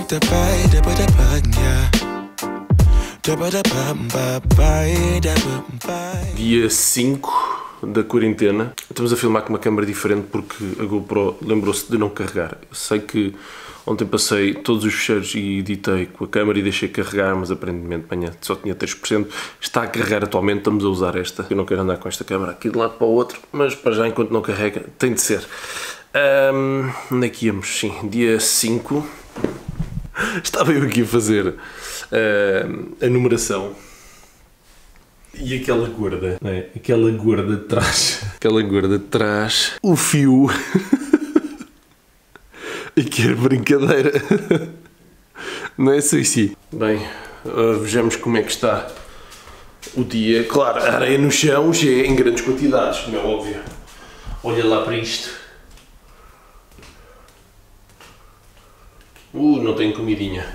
Dia 5 da quarentena. Estamos a filmar com uma câmera diferente porque a GoPro lembrou-se de não carregar. Eu sei que ontem passei todos os fecheiros e editei com a câmera e deixei carregar, mas aparentemente amanhã só tinha 3%. Está a carregar atualmente, estamos a usar esta. Eu não quero andar com esta câmera aqui de um lado para o outro, mas para já, enquanto não carrega, tem de ser. Onde é que íamos? Sim, dia 5. Estava eu aqui a fazer a numeração. E aquela gorda, não é? Aquela gorda traz o fio. E que brincadeira. Não é suicídio. Bem, vejamos como é que está o dia. Claro, a areia no chão já é em grandes quantidades, como é óbvio. Olha lá para isto. Não tenho comidinha.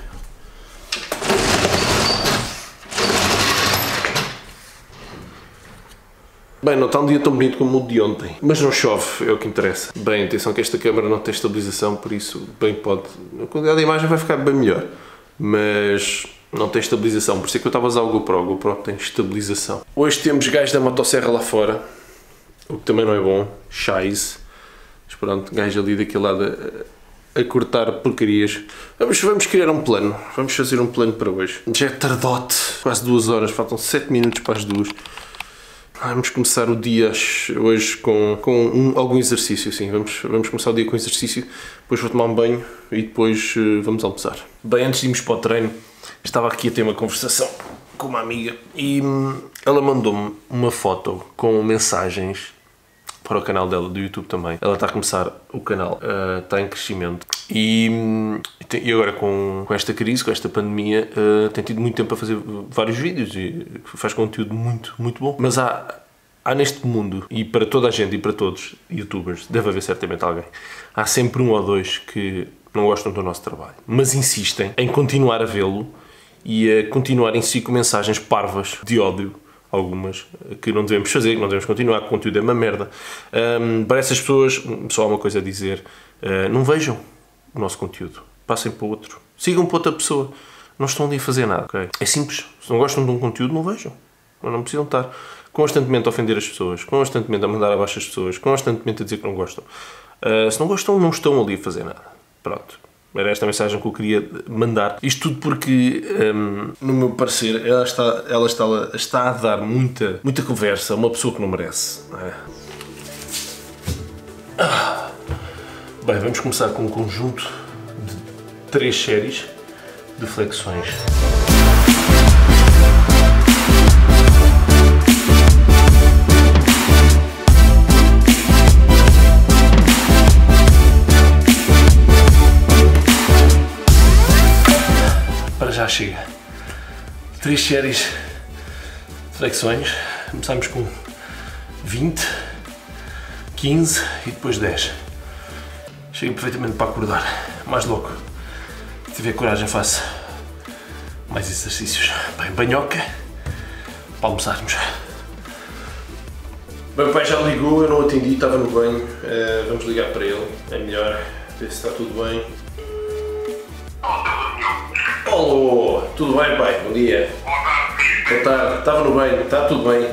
Bem, não está um dia tão bonito como o de ontem, mas não chove, é o que interessa. Bem, atenção que esta câmera não tem estabilização, por isso bem pode... A qualidade da imagem vai ficar bem melhor, mas não tem estabilização, por isso é que eu estava a usar o GoPro. O GoPro tem estabilização. Hoje temos gajos da motosserra lá fora, o que também não é bom, chais. Mas pronto, gajo ali daquele lado a cortar porcarias. Vamos criar um plano, vamos fazer um plano para hoje. Já é tardote, quase 2 horas, faltam 7 minutos para as 2. Vamos começar o dia hoje com algum exercício, sim. Vamos começar o dia com exercício, depois vou tomar um banho e depois vamos almoçar. Bem, antes de irmos para o treino, estava aqui a ter uma conversação com uma amiga e ela mandou-me uma foto com mensagens para o canal dela, do YouTube também. Ela está a começar o canal, está em crescimento e agora com esta crise, com esta pandemia, tem tido muito tempo para fazer vários vídeos e faz conteúdo muito bom. Mas há neste mundo, e para toda a gente e para todos youtubers, deve haver certamente alguém, há sempre um ou dois que não gostam do nosso trabalho, mas insistem em continuar a vê-lo e a continuar em si com mensagens parvas de ódio. Algumas que não devemos fazer, que não devemos continuar, que o conteúdo é uma merda. Para essas pessoas, só há uma coisa a dizer: não vejam o nosso conteúdo, passem para outro, sigam para outra pessoa, não estão ali a fazer nada, okay? É simples, se não gostam de um conteúdo, não vejam, não precisam estar constantemente a ofender as pessoas, constantemente a mandar abaixo as pessoas, constantemente a dizer que não gostam. Se não gostam, não estão ali a fazer nada, pronto. Era esta a mensagem que eu queria mandar. Isto tudo porque, no meu parecer, ela está a dar muita conversa a uma pessoa que não merece. Não é? Bem, vamos começar com um conjunto de 3 séries de flexões. Já chega. 3 séries de flexões. Começamos com 20, 15 e depois 10. Chega perfeitamente para acordar. Mais louco. Se tiver coragem, faço mais exercícios. Bem, banhoca para almoçarmos. Meu pai já ligou, eu não atendi, estava no banho. Vamos ligar para ele, é melhor ver se está tudo bem. Olá, tudo bem, pai? Bom dia. Boa tarde. Estava no banho, está tudo bem?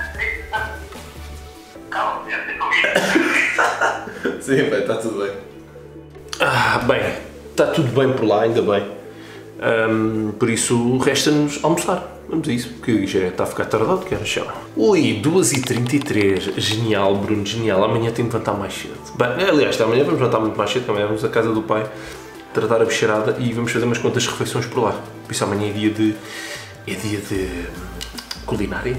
Sim, pai, está tudo bem. Bem, está tudo bem por lá, ainda bem. Por isso, resta-nos almoçar. Vamos a isso, porque já está a ficar tardado, que horas são? Ui, 2h33. Genial, Bruno, genial. Amanhã tenho de levantar mais cedo. Bem, aliás, amanhã vamos levantar muito mais cedo, amanhã vamos à casa do pai tratar a bicharada e vamos fazer umas quantas refeições por lá. Por isso amanhã é dia de culinária.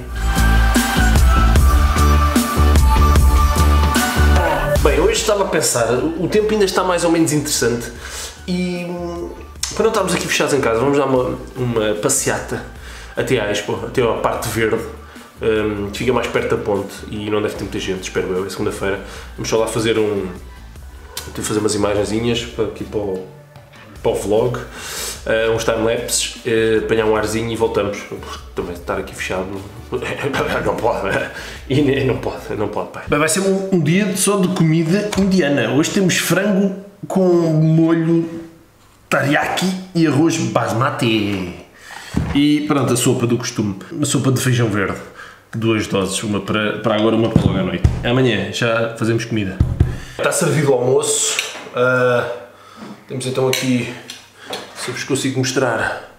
Bem, hoje estava a pensar, o tempo ainda está mais ou menos interessante e para não estarmos aqui fechados em casa, vamos dar uma passeata até à Expo, até à parte verde, que fica mais perto da ponte e não deve ter muita gente, espero eu, é segunda-feira. Vamos só lá fazer umas imagenzinhas aqui para o vlog, uns timelapses, apanhar um arzinho e voltamos. Também estar aqui fechado não pode, não pode, pai. Bem, vai ser um dia só de comida indiana. Hoje temos frango com molho teriyaki e arroz basmati. E pronto, a sopa do costume. Uma sopa de feijão verde. 2 doses, uma para agora, uma para logo à noite. Amanhã já fazemos comida. Está servido o almoço. Temos então aqui, se eu vos consigo mostrar,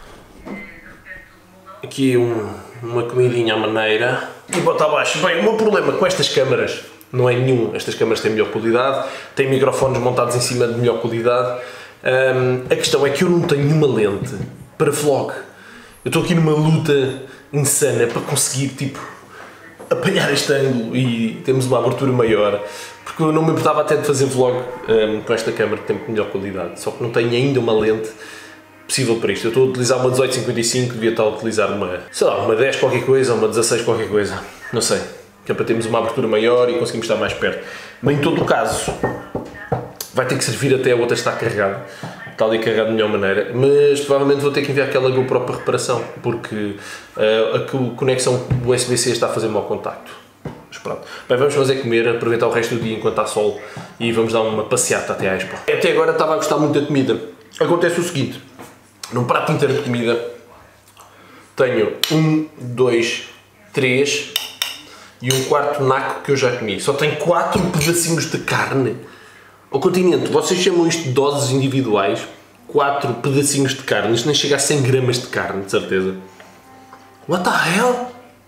aqui uma comidinha à maneira. E bota abaixo. Bem, o meu problema com estas câmaras não é nenhum. Estas câmaras têm melhor qualidade, têm microfones montados em cima de melhor qualidade. A questão é que eu não tenho nenhuma lente para vlog. Eu estou aqui numa luta insana para conseguir, tipo, apanhar este ângulo e temos uma abertura maior, porque eu não me importava até de fazer vlog com esta câmera que tem melhor qualidade, só que não tenho ainda uma lente possível para isto. Eu estou a utilizar uma 18-55, devia estar a utilizar uma, sei lá, uma 10 qualquer coisa, uma 16 qualquer coisa, não sei, que é para termos uma abertura maior e conseguimos estar mais perto. Mas em todo o caso, vai ter que servir até a outra estar carregada. Está ali carregado de melhor maneira, mas provavelmente vou ter que enviar aquela GoPro para reparação, porque a conexão USB-C está a fazer mau contacto. Mas pronto. Bem, vamos fazer comer, aproveitar o resto do dia enquanto há sol e vamos dar uma passeata até à Expo. Até agora estava a gostar muito da comida. Acontece o seguinte, num prato inteiro de comida tenho 1, 2, 3 e um quarto naco que eu já comi. Só tenho 4 pedacinhos de carne. Ao continente, vocês chamam isto de doses individuais, 4 pedacinhos de carne, isto nem chega a 100 gramas de carne, de certeza. What the hell?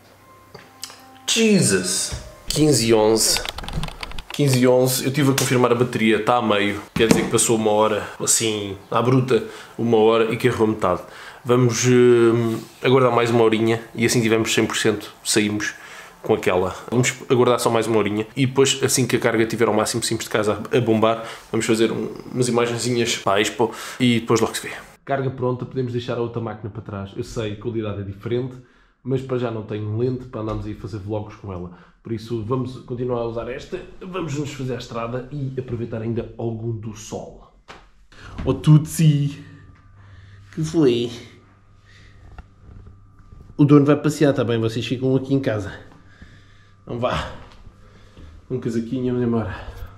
Jesus! 15 e 11. 15 e 11, eu estive a confirmar a bateria, está a meio, quer dizer que passou 1 hora, assim, à bruta, 1 hora e carregou metade. Vamos aguardar mais 1 horinha e assim tivermos 100%, saímos com aquela. Vamos aguardar só mais 1 horinha e depois, assim que a carga estiver ao máximo, simples de casa a bombar, vamos fazer umas imagenzinhas para a Expo e depois logo se vê. Carga pronta, podemos deixar a outra máquina para trás. Eu sei, a qualidade é diferente, mas para já não tenho lente para andarmos aí a fazer vlogs com ela. Por isso vamos continuar a usar esta, vamos nos fazer a estrada e aproveitar ainda algum do sol. Oh Tutsi! Que foi? O dono vai passear, está bem? Vocês ficam aqui em casa. Não vá. Um casaquinho e vamos embora.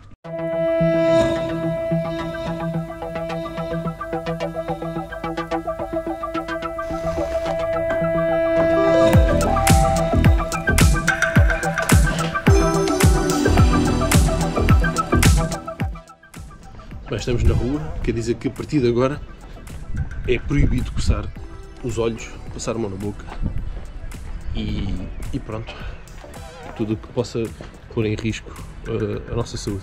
Bem, estamos na rua, quer dizer que a partir de agora é proibido coçar os olhos, passar a mão na boca e pronto. Tudo o que possa pôr em risco a nossa saúde.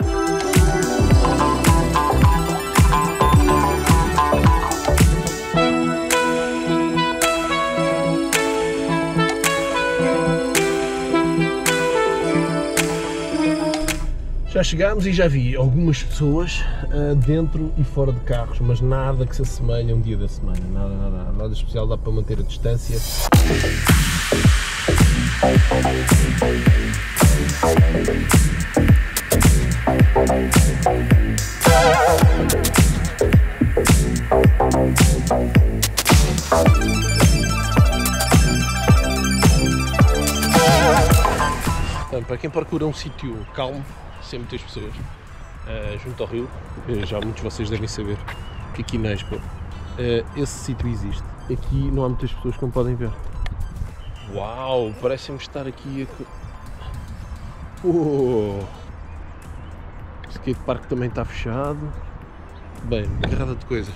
Já chegámos e já vi algumas pessoas dentro e fora de carros, mas nada que se assemelhe a um dia da semana, nada especial, dá para manter a distância. Então, para quem procura um sítio calmo, sem muitas pessoas, junto ao rio, já muitos de vocês devem saber que aqui na Expo esse sítio existe. Aqui não há muitas pessoas, como podem ver. Uau, parece-me estar aqui a... O skatepark também está fechado. Bem, uma carrada de coisas.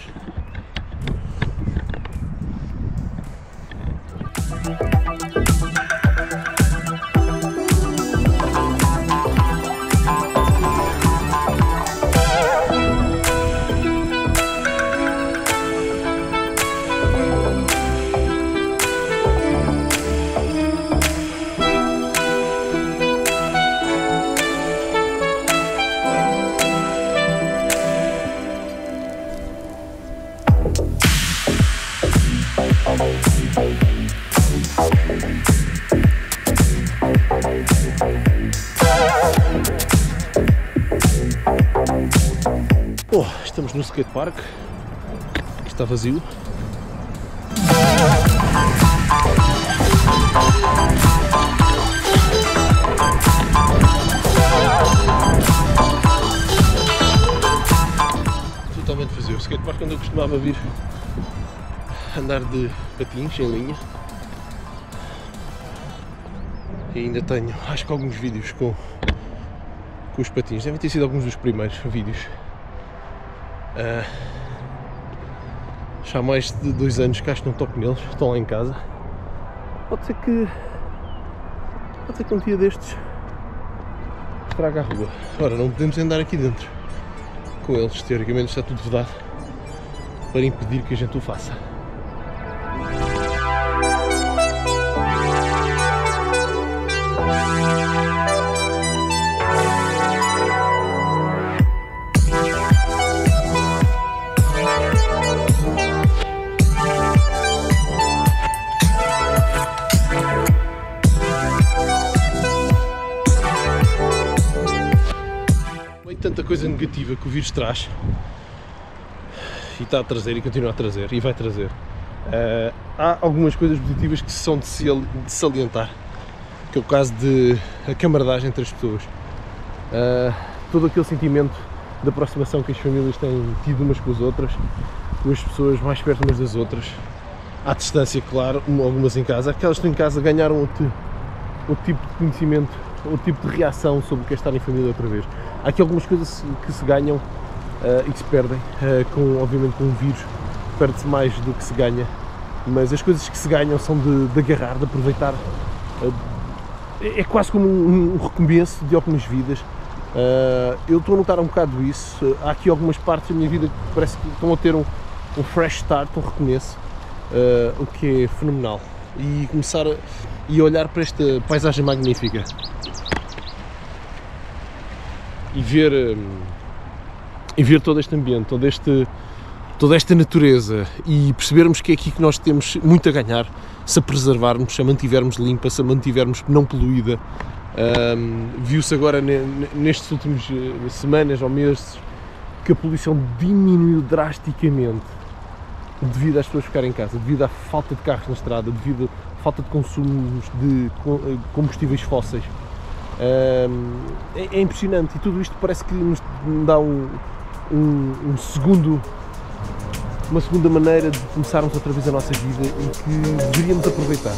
Bom, estamos no skatepark, que está vazio. Totalmente vazio. O skatepark costumava vir andar de patins em linha. E ainda tenho, acho que alguns vídeos com os patins. Devem ter sido alguns dos primeiros vídeos. Já há mais de 2 anos que acho que não toco neles, estão lá em casa. Pode ser que um dia destes traga à rua. Ora, não podemos andar aqui dentro com eles, teoricamente está tudo vedado para impedir que a gente o faça. Tanta coisa negativa que o vírus traz e está a trazer e continua a trazer e vai trazer, há algumas coisas positivas que são de salientar, que é o caso de a camaradagem entre as pessoas, todo aquele sentimento de aproximação que as famílias têm tido umas com as outras, com as pessoas mais perto umas das outras, à distância, claro, algumas em casa, aquelas que estão em casa ganharam outro tipo de conhecimento, outro tipo de reação sobre o que é estar em família outra vez. Há aqui algumas coisas que se ganham e que se perdem, obviamente com o vírus perde-se mais do que se ganha, mas as coisas que se ganham são de agarrar, de aproveitar, é quase como um recomeço de algumas vidas. Eu estou a notar um bocado isso, há aqui algumas partes da minha vida que parece que estão a ter um fresh start, um recomeço, o que é fenomenal, e começar a olhar para esta paisagem magnífica e ver todo este ambiente, toda esta natureza, e percebermos que é aqui que nós temos muito a ganhar se a preservarmos, se a mantivermos limpa, se a mantivermos não poluída. Viu-se agora nestes últimos semanas ou meses que a poluição diminuiu drasticamente devido às pessoas ficarem em casa, devido à falta de carros na estrada, devido à falta de consumos de combustíveis fósseis. É impressionante, e tudo isto parece que nos dá uma segunda maneira de começarmos outra vez a nossa vida e que deveríamos aproveitar.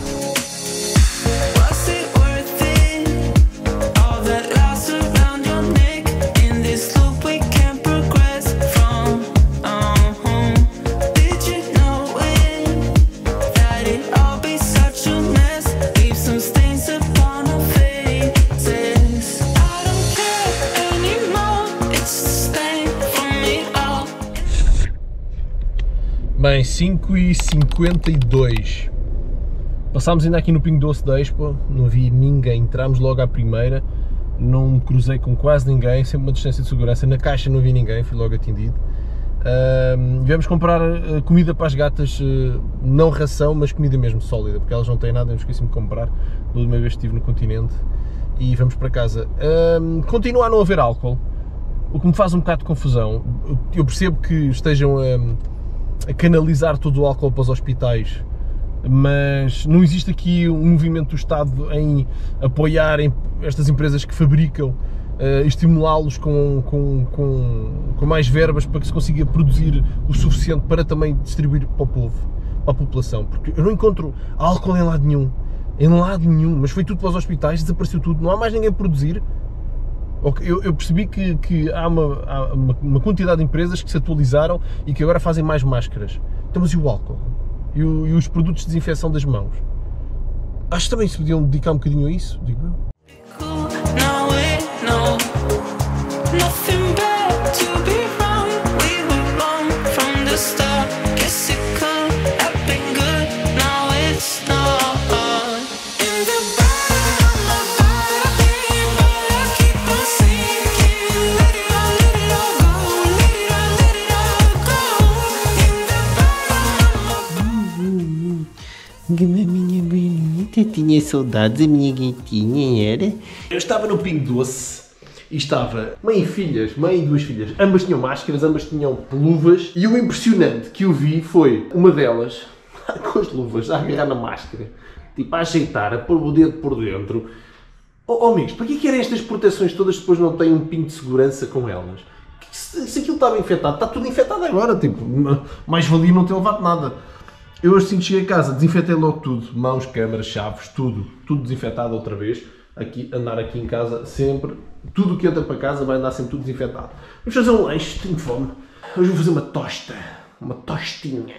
Bem, 5h52, passámos ainda aqui no Pingo Doce da Expo, não vi ninguém, entramos logo à primeira, não me cruzei com quase ninguém, sempre uma distância de segurança, na caixa não vi ninguém, fui logo atendido. Viemos comprar comida para as gatas, não ração, mas comida mesmo sólida, porque elas não têm nada, eu esqueci-me de comprar, da última vez que estive no continente, e vamos para casa. Continua a não haver álcool, o que me faz um bocado de confusão. Eu percebo que estejam a canalizar todo o álcool para os hospitais, mas não existe aqui um movimento do Estado em apoiar estas empresas que fabricam, estimulá-los com mais verbas para que se consiga produzir o suficiente para também distribuir para o povo, para a população, porque eu não encontro álcool em lado nenhum, mas foi tudo para os hospitais, desapareceu tudo, não há mais ninguém a produzir. Eu percebi que há uma quantidade de empresas que se atualizaram e que agora fazem mais máscaras. Então, mas e o álcool? E os produtos de desinfecção das mãos? Acho que também se podiam dedicar um bocadinho a isso, digo eu. Minha bonita, tinha saudades, a minha gatinha, era? Eu estava no Pingo Doce e estava mãe e duas filhas, ambas tinham máscaras, ambas tinham luvas, e o impressionante que eu vi foi uma delas com as luvas a agarrar na máscara, tipo a ajeitar, a pôr o dedo por dentro. Amigos, para que querem estas proteções todas se depois não têm um pingo de segurança com elas? Se aquilo estava infectado. Está tudo infectado agora, tipo, mais valia não ter levado nada. Eu assim que cheguei a casa, desinfetei logo tudo, mãos, câmaras, chaves, tudo desinfetado outra vez. Aqui, andar aqui em casa sempre, tudo o que entra para casa vai andar sempre tudo desinfetado. Vamos fazer um lanche, tenho fome. Hoje vou fazer uma tosta, uma tostinha.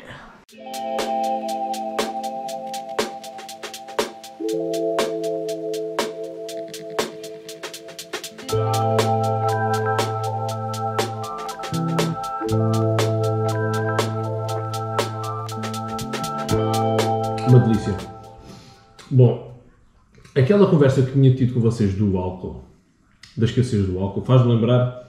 Uma delícia. Bom, aquela conversa que tinha tido com vocês do álcool, da escassez do álcool, faz-me lembrar,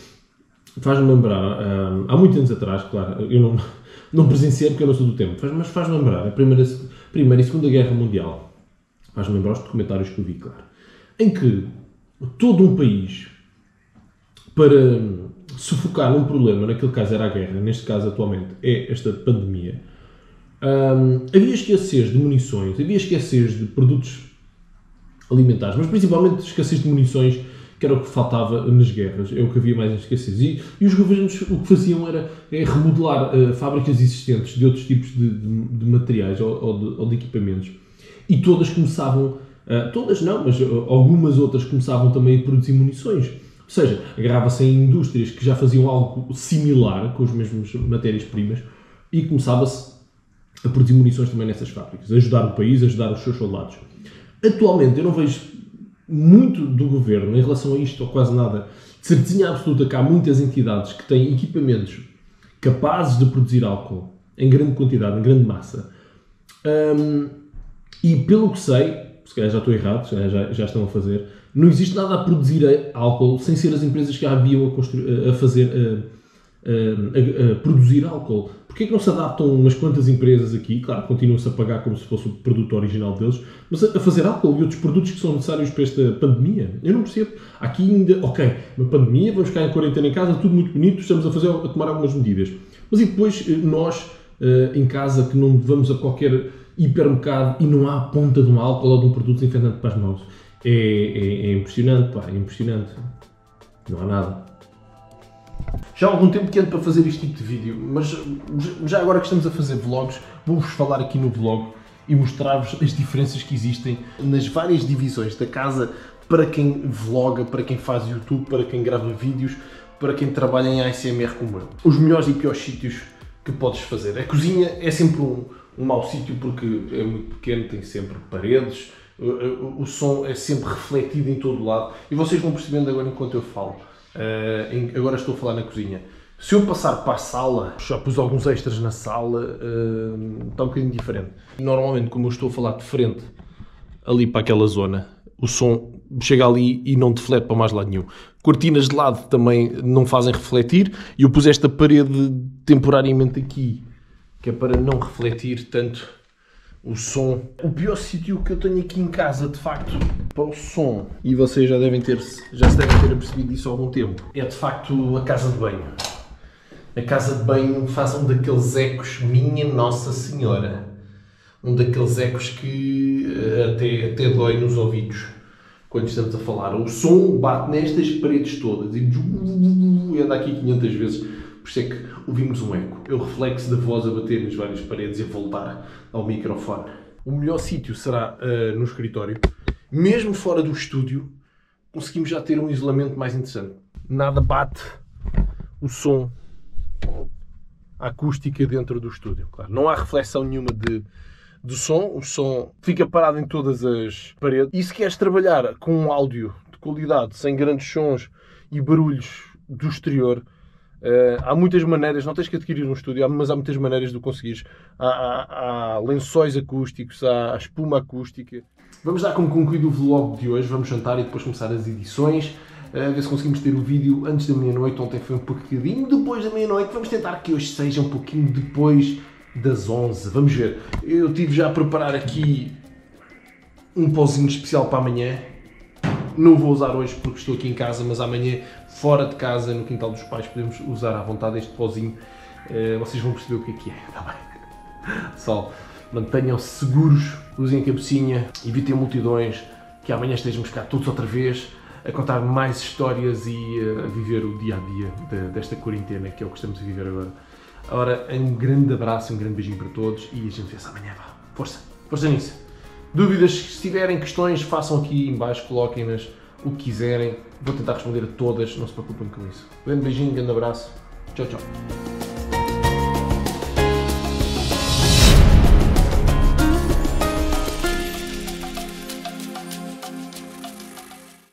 há muitos anos atrás, claro, eu não presenciei porque eu não sou do tempo, mas faz-me lembrar a Primeira e Segunda Guerra Mundial. Faz-me lembrar os documentários que eu vi, claro, em que todo um país, para sufocar um problema, naquele caso era a guerra, neste caso atualmente é esta pandemia, havia escassez de munições, havia escassez de produtos alimentares, mas principalmente escassez de munições, que era o que faltava nas guerras, é o que havia mais em escassez. E os governos o que faziam era remodelar fábricas existentes de outros tipos de materiais ou de equipamentos. E todas começavam, todas não, mas algumas outras começavam também a produzir munições. Ou seja, agarrava-se em indústrias que já faziam algo similar, com as mesmas matérias-primas, e começava-se a produzir munições também nessas fábricas, ajudar o país, ajudar os seus soldados. Atualmente eu não vejo muito do governo em relação a isto, ou quase nada, de certeza absoluta que há muitas entidades que têm equipamentos capazes de produzir álcool em grande quantidade, em grande massa. E pelo que sei, se calhar já estou errado, já estão a fazer, não existe nada a produzir álcool sem ser as empresas que já haviam a produzir álcool. Porquê é que não se adaptam umas quantas empresas aqui, claro, continuam-se a pagar como se fosse o produto original deles, mas a fazer álcool e outros produtos que são necessários para esta pandemia? Eu não percebo. Aqui ainda, ok, uma pandemia, vamos ficar em quarentena em casa, tudo muito bonito, estamos a tomar algumas medidas. Mas e depois nós, em casa, que não vamos a qualquer hipermercado e não há a ponta de um álcool ou de um produto desinfetante para as mãos? É impressionante, pá, é impressionante. Não há nada. Já há algum tempo que ando para fazer este tipo de vídeo, mas já agora que estamos a fazer vlogs, vou-vos falar aqui no vlog e mostrar-vos as diferenças que existem nas várias divisões da casa para quem vloga, para quem faz YouTube, para quem grava vídeos, para quem trabalha em ASMR como eu. Os melhores e piores sítios que podes fazer. A cozinha é sempre um mau sítio porque é muito pequeno, tem sempre paredes, o som é sempre refletido em todo o lado e vocês vão percebendo agora enquanto eu falo. Agora estou a falar na cozinha. Se eu passar para a sala, já pus alguns extras na sala, está um bocadinho diferente. Normalmente, como eu estou a falar de frente, ali para aquela zona, o som chega ali e não deflete para mais lado nenhum. Cortinas de lado também não fazem refletir e eu pus esta parede temporariamente aqui, que é para não refletir tanto o som. O pior sítio que eu tenho aqui em casa, de facto, para o som, e vocês já se devem ter apercebido disso há algum tempo, é de facto a casa de banho. A casa de banho faz um daqueles ecos, minha Nossa Senhora. Um daqueles ecos que até dói nos ouvidos quando estamos a falar. O som bate nestas paredes todas e anda aqui 500 vezes. Por isso é que ouvimos um eco. É o reflexo da voz a bater nas várias paredes e a voltar ao microfone. O melhor sítio será no escritório. Mesmo fora do estúdio, conseguimos já ter um isolamento mais interessante. Nada bate o som, a acústica dentro do estúdio. Claro, não há reflexão nenhuma do som. O som fica parado em todas as paredes. E se queres trabalhar com um áudio de qualidade, sem grandes sons e barulhos do exterior, há muitas maneiras, não tens que adquirir um estúdio, mas há muitas maneiras de o conseguires. Há lençóis acústicos, há espuma acústica. Vamos dar como concluído o vlog de hoje, vamos jantar e depois começar as edições. Ver se conseguimos ter o vídeo antes da meia-noite. Ontem foi um pouquinho depois da meia-noite. Vamos tentar que hoje seja um pouquinho depois das 11. Vamos ver. Eu tive já a preparar aqui um pozinho especial para amanhã. Não vou usar hoje porque estou aqui em casa, mas amanhã, fora de casa, no quintal dos pais, podemos usar à vontade este pozinho. Vocês vão perceber o que é. Está bem? Pessoal, mantenham-se seguros, usem a cabecinha, evitem multidões, que amanhã estejamos cá todos outra vez. a contar mais histórias e a viver o dia-a-dia desta quarentena, que é o que estamos a viver agora. Ora, um grande abraço, um grande beijinho para todos e a gente vê-se amanhã. Vá. Força, força nisso. Dúvidas, se tiverem questões, façam aqui em baixo, coloquem-nas o que quiserem. Vou tentar responder a todas, não se preocupem com isso. Grande beijinho, grande abraço. Tchau, tchau.